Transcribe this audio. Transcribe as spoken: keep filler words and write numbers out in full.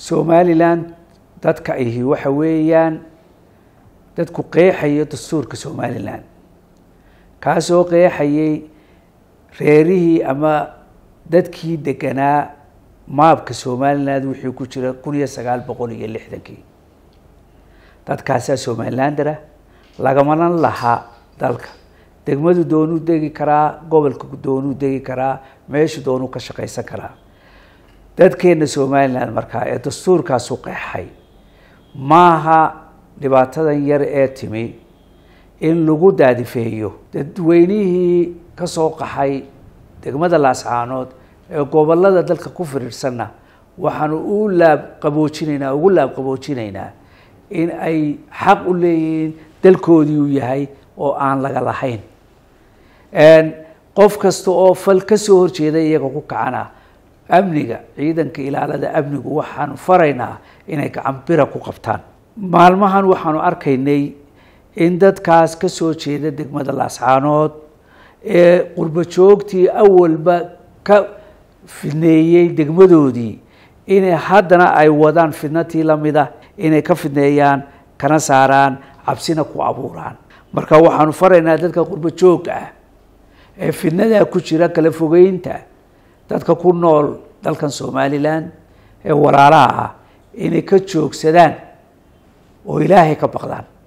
Somaliland dadka ahi waxa weeyaan dadku qeexayo dastuurka Somaliland kaasoo qeexayay reerihii ama dadkii deganaa maabka Somaliland wixii ku jira kun iyo sagaal boqol iyo lixdan dadkaas Somalilandera lagama laha dalka degmadu doonu degi karaa gobolka doonu degi karaa meesha doonu ka shaqeysan karaa dadkeena Somaliland markaa ee dastuurkaas u qeexay maaha dhibaatadan yar ee timi in lagu daadifeeyo dadweynihii ka soo qaxay degmada Laascaanood ee gobolada dalka ku firiirsanna waxaan u laab qaboojinaynaa ugu laab qaboojinaynaa in ay xaq u leeyihiin dalkoodii uu yahay oo aan laga lahayn een qof kasta oo fal ka soo horjeeday iyaga ku kacana amniga ciidanka ilaalada amnigu waxaan faraynaa inay gacan bira ku qabtaan maalmahan waxaanu arkaynay in dadkaas ka soo jeeda degmada Laascaanood ee qurba joogtii awalba ka fidneeyay degmadoodii inay haddana ay wadaan fidnatii lamida inay ka fidneeyaan kana saaraan cabsina ku abuuraan marka waxaanu faraynaa dadka qurba joogta ah ee fidnada ku jira kala fogeynta dadka ku nool dalkan Somaliland ee walaalaha inay ka joogsadaan oo Ilaahay ka baqdaan